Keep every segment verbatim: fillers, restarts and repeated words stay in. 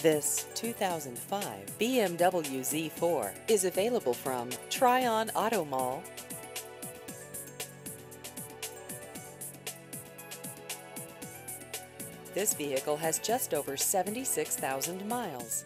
This two thousand five B M W Z four is available from Tryon Auto Mall. This vehicle has just over seventy-six thousand miles.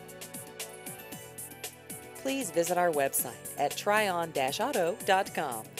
Please visit our website at tryon dash auto dot com.